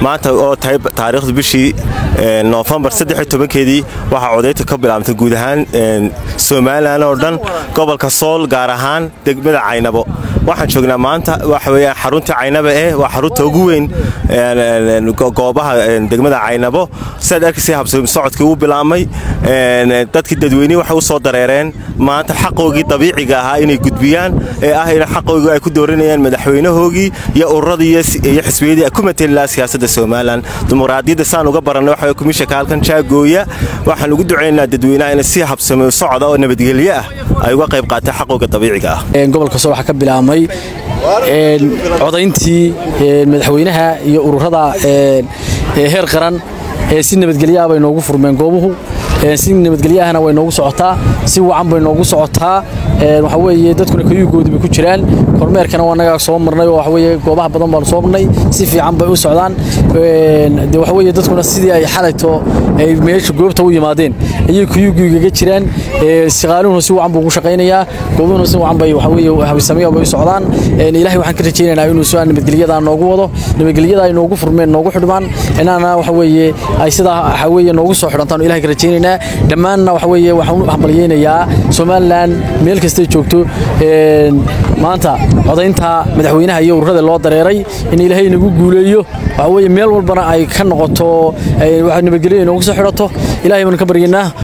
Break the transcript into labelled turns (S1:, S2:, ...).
S1: maanta oo taariikhda bishii November 13keedii waxa codeynta ka bilaabantay guud ahaan Soomaaliland oo dhan gobolka Sool gaar ahaan degmada Caynabo waxaan joognaa maanta waxa weeyaan xarunta Caynabo waa xarunta ugu weyn goobaha degmada Caynabo saddex habsooyin socodkii uu bilaabmay dadkii dadweynaha waxa u soo dareereen maanta xaqoogii dabiiciga ahaa inay gudbiyaan in xaqoogii ay ku dooranayaan madaxweynahoogii iyo ururadii iyo xisbiyadii ay ku metelaan siyaasadda Soomaaliland dimuqraadiyadda saan uga baranay waxa komishanka halkan Jaagoya waxaan ugu duceynaa dadweynaha in si habsami socod oo nabadgelyo ah ay uga qayb qaataan xaqooga dabiiciga ah
S2: gobolka Sool waxa ka bilaabmay codeyntii madaxweynaha iyo ururada heer qaran si nabadgelyo ah bay noogu furmeen goobuhu si nabadgelyo ahna way noogu socotaa si wacan bay noogu socotaa waxa weeye dadkuna kayuugoodi ku jiraan kormeerkana wanaga soo marnay waxa weeye goobaha badan baan soo marnay si fiican bay u socdaan waxa weeye dadkuna sidii ay xalayto ay meesha goobta u yimaadeen ayay kayuugiga jiraan shaqaaluhu si wacan buu ugu shaqeynayaa goobuhuna si wacan bay waxa weeye habisamiyo bay socdaan ilaahay waxaan ka rajeynaynaa inuu soo nabadgelyada noogu wado nabadgelyada ay noogu furmeen noogu xidhmaan inaana waxa weeye ay sida waxa weeye noogu soo xidhantaan ilaahay ka rajeynaynaa dhammaanna waxa weeye waxaan u hambalyeeynaa Soomaaliland meel kasta joogto maanta codeynta madaxweynaha iyo ururada loo dareeray in ilaahay nagu guuleeyo waxa weeye meel walbana ay ka noqoto waxa nabadgelyo noogu soo xidhato ilaahay baan ka baryaynaa